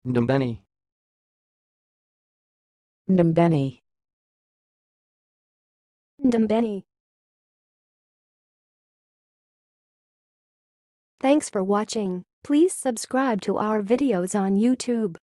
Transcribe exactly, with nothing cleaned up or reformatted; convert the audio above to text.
ndombeni, ndombeni, ndombeni. Thanks for watching. Please subscribe to our videos on YouTube.